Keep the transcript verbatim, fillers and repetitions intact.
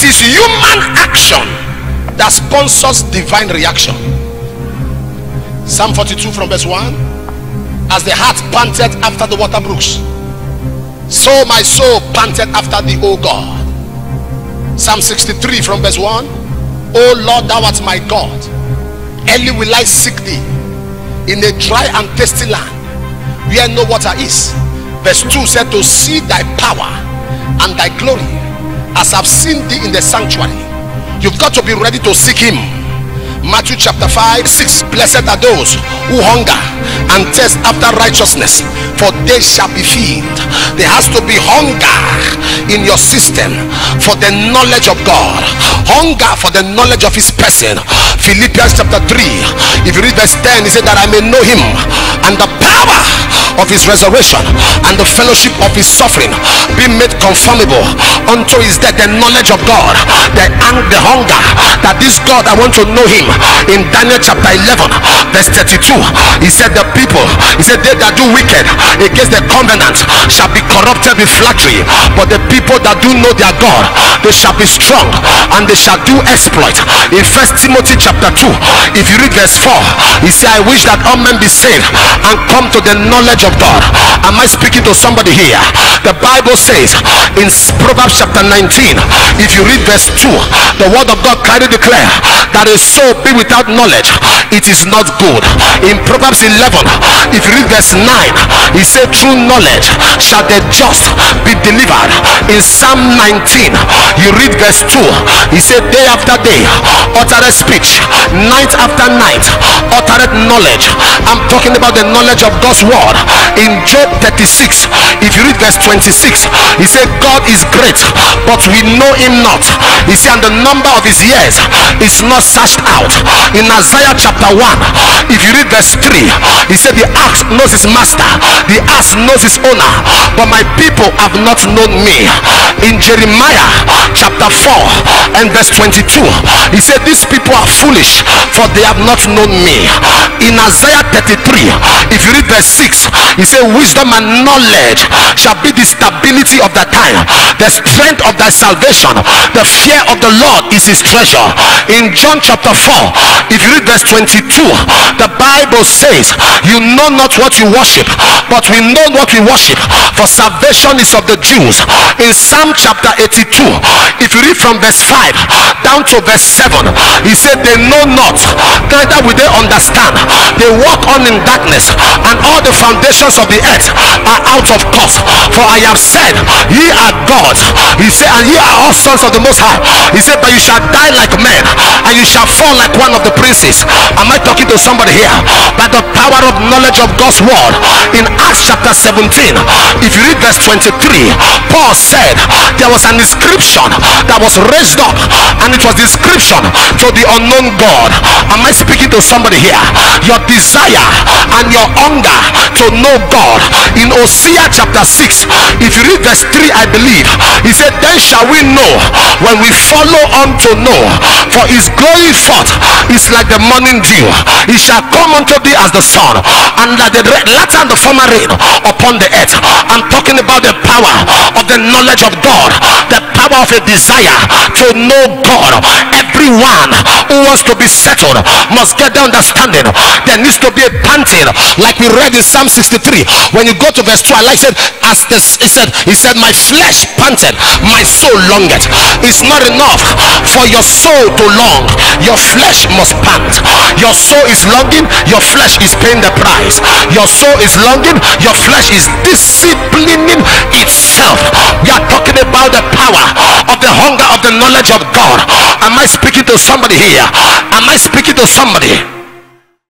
It is human action that sponsors divine reaction. Psalm forty-two from verse one. As the hart panted after the water brooks, so my soul panted after thee, O God. Psalm sixty-three from verse one. O Lord, thou art my God, early will I seek thee in a dry and thirsty land where no water is. Verse two said, to see thy power and thy glory as I've seen thee in the sanctuary. You've got to be ready to seek him. Matthew chapter five, six. Blessed are those who hunger and thirst after righteousness, for they shall be filled. There has to be hunger in your system for the knowledge of God, hunger for the knowledge of his person. Philippians chapter three, if you read verse ten, he said that I may know him and the power of his resurrection and the fellowship of his suffering, be made conformable unto his death. The knowledge of God, the, the hunger that this God, I want to know him. In Daniel chapter eleven verse thirty-two, he said the people, he said they that do wicked against the covenant shall be corrupted with flattery, but the people that do know their God, they shall be strong and they shall do exploit. In First Timothy chapter two, if you read verse four, he said, I wish that all men be saved and come to the knowledge of God. Am I speaking to somebody here? The Bible says in Proverbs chapter nineteen, if you read verse two, the word of God clearly declare that a soul be without knowledge, it is not good. In Proverbs eleven, if you read verse nine, he said through knowledge shall the just be delivered. In Psalm nineteen, you read verse two, he said day after day uttereth speech, night after night uttereth knowledge. I'm talking about the knowledge of God's word. In Job thirty-six, if you read verse twenty-six, he said God is great, but we know him not. He said and the number of his years is not searched out. In Isaiah chapter one, if you read verse three, he said the ox knows his master, the ass knows his owner, but my people have not known me. In Jeremiah chapter four and verse twenty-two, he said these people are foolish, for they have not known me. In Isaiah thirty-three, if you read verse six, he said wisdom and knowledge shall be the stability of the time, the strength of thy salvation, the fear of the Lord is his treasure. In John chapter four, if you read verse twenty-two, the Bible says you know not what you worship, but we know what we worship, for salvation is of the Jews. In Psalm chapter eighty-two, if you read from verse five down to verse seven, he said they know not, neither will they understand. They walk on in darkness, and all the foundations of the earth are out of course. For I have said ye are gods, he said, and ye are all sons of the Most High. He said but you shall die like men, and you shall fall like one of the princes. Am I talking to somebody here? By the power of knowledge of God's word. In Acts chapter seventeen, if you read verse twenty-three, Paul said there was an inscription that was raised up, and it was the inscription to the unknown God. Am I speaking to somebody here? Your desire and your hunger to know God. In Hosea chapter six, if you read verse three, I believe, he said then shall we know when we follow on to know, for his going forth is like the morning dew, he shall come unto thee as the sun, and like the latter and the former rain upon the earth. I'm talking about the power of the knowledge of God, the power of a desire to know God. Everyone who wants to be settled must get the understanding. There needs to be a panting, like we read in Psalm sixty-three. When you go to verse two, I like said, as this, he said, he said, my flesh panted, my soul longeth. It's not enough for your soul to long, your flesh must pant. Your soul is longing, your flesh is paying the price. Your soul is longing, your flesh is disciplining itself. We are talking about the power of the hunger of the knowledge of God. Am I speaking to somebody here? Am I speaking to somebody?